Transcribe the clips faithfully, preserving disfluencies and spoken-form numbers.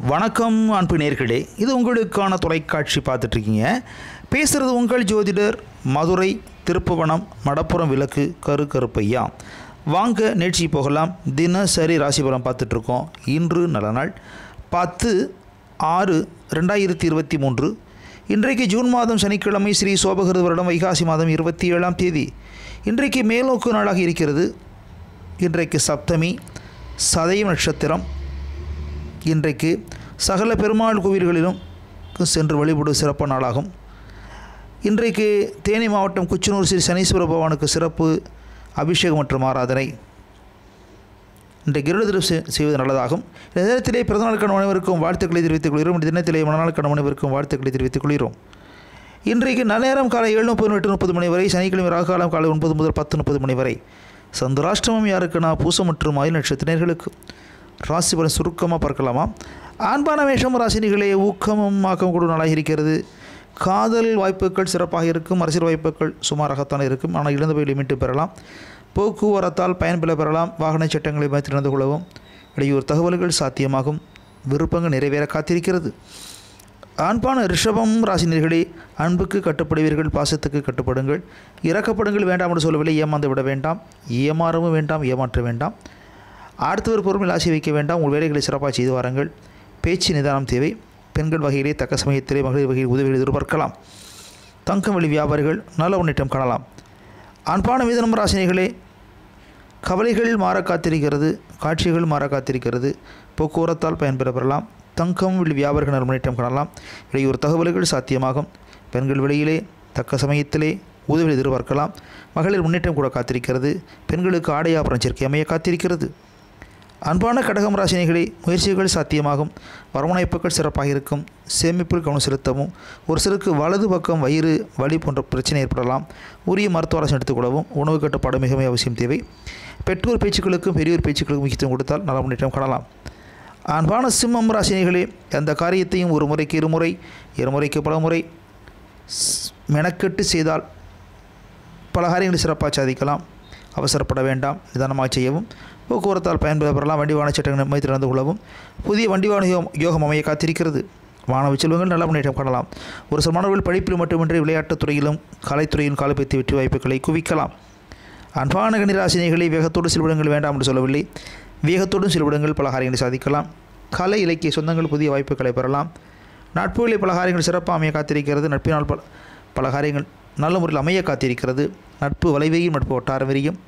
வணக்கம் அன்பு நேயர்களே, இது உங்களுக்கான தொலைக்காட்சி பார்த்துட்ருக்கீங்க. பேசுகிறது உங்கள் ஜோதிடர் மதுரை திருப்புவனம் மடப்புறம் விளக்கு கரு கருப்பையா. வாங்க நிகழ்ச்சி போகலாம். தினசரி ராசி பலன் பார்த்துட்ருக்கோம். இன்று நல்ல நாள் பத்து ஆறு ரெண்டாயிரத்தி இருபத்தி மூன்று. இன்றைக்கு ஜூன் மாதம் சனிக்கிழமை, ஸ்ரீ சோபகிருத வருடம் வைகாசி மாதம் இருபத்தி ஏழாம் தேதி. இன்றைக்கு மேலோக்கு நாளாக இருக்கிறது. இன்றைக்கு சப்தமி, சதயம் நட்சத்திரம். இன்றைக்கு சகல பெருமாள் கோவில்களிலும் சென்று வழிபடு சிறப்பு நாளாகும். இன்றைக்கு தேனி மாவட்டம் குச்சனூர் ஸ்ரீ சனீஸ்வர பகவானுக்கு சிறப்பு அபிஷேகம் மற்றும் ஆராதனை. இன்றைக்கு இருள் செய்வது நல்லதாகும். இந்த தினத்திலே பிறந்தநாளுக்கான அனைவருக்கும் வாழ்த்துக்களை தெரிவித்துக் கொள்கிறோம். இந்த தினத்திலே மனநாளுக்கான அனைவருக்கும் வாழ்த்துக்களை தெரிவித்துக் கொள்கிறோம். இன்றைக்கு நேரம் காலை ஏழு முப்பது எட்டு முப்பது மணி வரை, சனிக்கிழமை ராகுகாலம் காலை ஒன்பது முதல் பத்து முப்பது மணி வரை. சந்திராஷ்டமம் யாருக்குன்னா பூசம் மற்றும் ஆயுள் நட்சத்திரர்களுக்கு. ராசி பலன் சுருக்கமாக பார்க்கலாமா? ஆண்பான வேஷம் ராசினிகளே ஊக்கமும் ஆக்கம் கூட நாளாக இருக்கிறது. காதல் வாய்ப்புகள் சிறப்பாக இருக்கும். அரசியல் வாய்ப்புகள் சுமாராகத்தான் இருக்கும். ஆனால் இழந்த போய் லிமிட்டு பெறலாம். போக்குவரத்தால் பயன்பெற பெறலாம். வாகன சட்டங்களை வைத்து நடந்து கொள்ளவும். இடையூறு தகவல்கள் சாத்தியமாகும். விருப்பங்கள் நிறைவேற காத்திருக்கிறது. ஆண்பான ரிஷபம் ராசினிகளே அன்புக்கு கட்டுப்படுவீர்கள், பாசத்துக்கு கட்டுப்படுங்கள். இறக்கப்படுங்கள் வேண்டாம் என்று சொல்லவில்லை. ஏமாந்து விட வேண்டாம், ஏமாறவும் வேண்டாம், ஏமாற்ற வேண்டாம். அடுத்தவர் பொறுமையில் ஆசை வைக்க வேண்டாம். உங்கள் வேலைகளை சிறப்பாக செய்து வாருங்கள். பேச்சு நிதானம் தேவை. பெண்கள் வகையிலே தக்க சமயத்திலே மகளிர் வகையில் உதவிகள் எதிர்பார்க்கலாம். தங்கம் வெளி வியாபாரிகள் நல்ல முன்னேற்றம் காணலாம். அன்பான மிதுனம் ராசினிகளே கவலைகள் மாற காத்திருக்கிறது, காட்சிகள் மாற காத்திருக்கிறது. போக்குவரத்தால் பயன்பெற பெறலாம். தங்கம் வெளி வியாபாரிகள் நல்ல முன்னேற்றம் காணலாம். இடையூறு தகவல்கள் சாத்தியமாகும். பெண்கள் வெளியிலே தக்க சமயத்திலே உதவிகள் எதிர்பார்க்கலாம். மகளிர் முன்னேற்றம் கூட காத்திருக்கிறது. பெண்களுக்கு ஆடை ஆபரண சேர்க்கை அமைய காத்திருக்கிறது. அன்பான கடகம் ராசினிகளே முயற்சிகள் சாத்தியமாகும். வரவணைப்புகள் சிறப்பாக இருக்கும். சேமிப்பில் கவனம் செலுத்தவும். ஒரு சிலருக்கு வலது பக்கம் வயிறு வலி போன்ற பிரச்சனை ஏற்படலாம். உரிய மருத்துவ ஆலோசனை எடுத்துக்கொள்ளவும். உணவு கட்டுப்பாடு மிக மிக அவசியம் தேவை. பெற்றோர் பேச்சுக்களுக்கும் பெரியோர் பேச்சுக்களுக்கும் முக்கியத்துவம் கொடுத்தால் நல்ல முன்னேற்றம் காணலாம். அன்பான சிம்மம் ராசினிகளே எந்த காரியத்தையும் ஒரு முறைக்கு இருமுறை, இருமுறைக்கு பல முறை மெனக்கெட்டு செய்தால் பல காரியங்களை சிறப்பாக சாதிக்கலாம். அவசரப்பட வேண்டாம், நிதானமாக செய்யவும். போக்குவரத்தால் பயன்பெற பெறலாம். வண்டி வாகன சட்டங்கள் மைத்து நடந்து கொள்ளவும். புதிய வண்டி வாகன யோகம் யோகம் அமைய காத்திருக்கிறது. மாணவ செல்வங்கள் நல்ல முன்னேற்றம் காணலாம். ஒரு சில மாணவர்கள் படிப்பில் மட்டுமின்றி விளையாட்டுத் துறையிலும் கலைத்துறையிலும் காலப்பைத்து வெற்றி வாய்ப்புகளை குவிக்கலாம். அன்பான கணிராசினிகளை வேகத்தோடு சிறுவிடங்கள் வேண்டாம் என்று சொல்லவில்லை. வேகத்தோடும் சிறுவிடங்கள் பல காரியங்களை சாதிக்கலாம். கலை இலக்கிய சொந்தங்கள் புதிய வாய்ப்புகளை பெறலாம். நட்புகளை பல காரியங்கள் சிறப்பாக அமைய காத்திருக்கிறது. நட்பினால் பல பல காரியங்கள் நல்ல முறையில் அமைய காத்திருக்கிறது. நட்பு வலைவெறியும் நட்பு ஒட்டார வெறியும்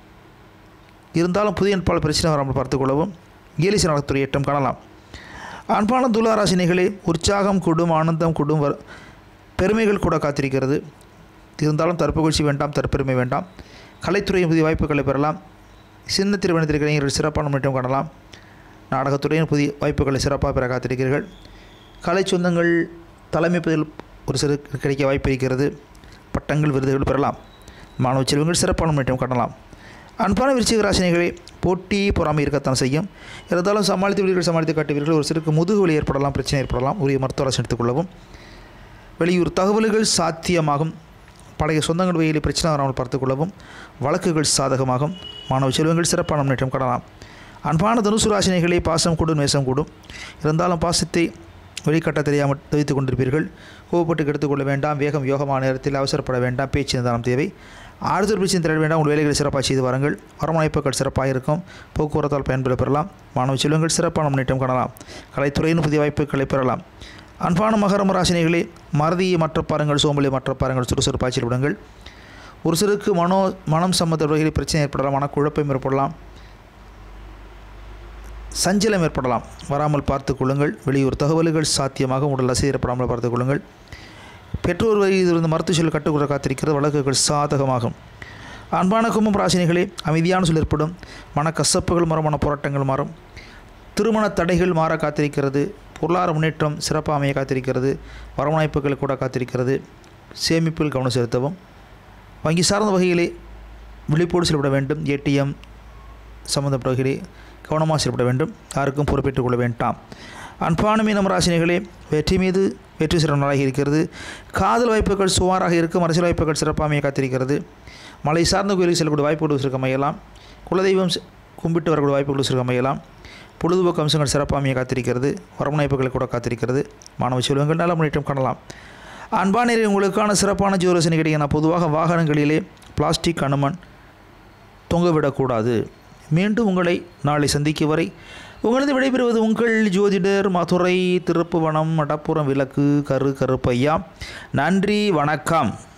இருந்தாலும் புதிய பல பிரச்சனை வராமல் பார்த்துக்கொள்ளவும். கேலிச நலத்துறை ஏற்றம் காணலாம். அன்பான துலா ராசினிகளே உற்சாகம் கூடும், ஆனந்தம் கூடும், பெருமைகள் கூட காத்திருக்கிறது. இருந்தாலும் தற்புகழ்ச்சி வேண்டாம், தற்பெருமை வேண்டாம். கலைத்துறையின் புதிய வாய்ப்புகளை பெறலாம். சின்ன திருமணத்திற்கு இளைஞர்கள் சிறப்பான முன்னேற்றம் காணலாம். நாடகத்துறையின் புதிய வாய்ப்புகளை சிறப்பாக பெற காத்திருக்கிறீர்கள். கலை சொந்தங்கள் தலைமைப்பதில் ஒரு சிறு கிடைக்க வாய்ப்பு இருக்கிறது. பட்டங்கள் விருதுகள் பெறலாம். மாணவ செல்வங்கள் சிறப்பான முன்னேற்றம் காணலாம். அன்பான விருச்சிக ராசினிகளே போட்டி பொறாமை இருக்கத்தான் செய்யும். இருந்தாலும் சமாளித்து வீடுகள் சமாளித்து காட்டுவீர்கள். ஒரு சிலருக்கு முதுகு வலி ஏற்படலாம், பிரச்சனை ஏற்படலாம். உரிய மருத்துவ ஆலோசனை எடுத்துக்கொள்ளவும். வெளியூர் தகவல்கள் சாத்தியமாகும். பழைய சொந்தங்கள் வகையில் பிரச்சனை வராமல் பார்த்துக்கொள்ளவும். வழக்குகள் சாதகமாகும். மாணவ செல்வங்கள் சிறப்பான முன்னேற்றம் காணலாம். அன்பான தனுசு ராசினிகளே பாசம் கூடும், நேசம் கூடும். இருந்தாலும் பாசத்தை வெளிக்காட்ட தெரியாமல் தவித்துக் கொண்டிருப்பீர்கள். கோவப்பட்டு கெடுத்துக்கொள்ள வேண்டாம். வேகம் யோகமான நேரத்தில் அவசரப்பட வேண்டாம். பேச்சு நிதானம் தேவை. ஆறுதல் பிரச்சனை தர வேண்டாம். உங்கள் வேலைகளை சிறப்பாக செய்து வாருங்கள். வரவணைப்புகள் சிறப்பாக இருக்கும். போக்குவரத்தால் பயன்பெற பெறலாம். மாணவ செல்வங்கள் சிறப்பான முன்னேற்றம் காணலாம். கலைத்துறையின் புதிய வாய்ப்புகளை பெறலாம். அன்பான மகரம் ராசினிகளே மறதியை மற்ற பாருங்கள், சோம்பலை மற்ற பாருங்கள், சுறுசுறுப்பாய்ச்சல் விடுங்கள். ஒரு சிலருக்கு மனோ மனம் சம்பந்த வகையில் பிரச்சனை ஏற்படலாம். மனக்குழப்பம் ஏற்படலாம். சஞ்சலம் ஏற்படலாம். வராமல் பார்த்து கொள்ளுங்கள். வெளியூர் தகவல்கள் சாத்தியமாக உடல் அசை ஏற்படாமல் பார்த்துக் கொள்ளுங்கள். பெற்றோர் வகையிலிருந்து மருத்துவ சொல் கட்டுக்கூட காத்திருக்கிறது. வழக்குகள் சாதகமாகும். அன்பான கும்பம் ராசினிகளே அமைதியான சொல் ஏற்படும். மனக்கசப்புகள் மரமான போராட்டங்கள் மாறும். திருமண தடைகள் மாற காத்திருக்கிறது. பொருளாதார முன்னேற்றம் சிறப்பாக அமைய காத்திருக்கிறது. வரவணைப்புகள் கூட காத்திருக்கிறது. சேமிப்பில் கவனம் செலுத்தவும். வங்கி சார்ந்த வகையிலே விழிப்போடு செயல்பட வேண்டும். ஏடிஎம் சம்பந்தப்பட்ட வகையிலே கவனமாக செயல்பட வேண்டும். யாருக்கும் பொறுப்பேற்றுக் கொள்ள வேண்டாம். அன்பான மீனம் ராசினிகளே வெற்றி மீது வெற்றி சிறந்த நாளாக இருக்கிறது. காதல் வாய்ப்புகள் சுமாராக இருக்கும். அரசியல் வாய்ப்புகள் சிறப்பாக காத்திருக்கிறது. மலை சார்ந்த கோயிலுக்கு செல்லக்கூடிய வாய்ப்புகள் சிறுக்க அமையலாம். குலதெய்வம் கும்பிட்டு வரக்கூடிய வாய்ப்புகள் சிறுக்க அமையலாம். பொழுதுபோக்கு அம்சங்கள் சிறப்பாமையை காத்திருக்கிறது. வரமுனைப்புகளை கூட காத்திருக்கிறது. மாணவ செல்வங்கள் நல்ல முன்னேற்றம் காணலாம். அன்பானே உங்களுக்கான சிறப்பான ஜோதிடசனி கிடைக்கின்றன. பொதுவாக வாகனங்களிலே பிளாஸ்டிக் அனுமன் தொங்கவிடக்கூடாது. மீண்டும் உங்களை நாளை சந்திக்கும் வரை உங்களது விடைபெறுவது உங்கள் ஜோதிடர் மதுரை திருப்புவனம் மடப்புறம் விளக்கு கரு கருப்பையா. நன்றி, வணக்கம்.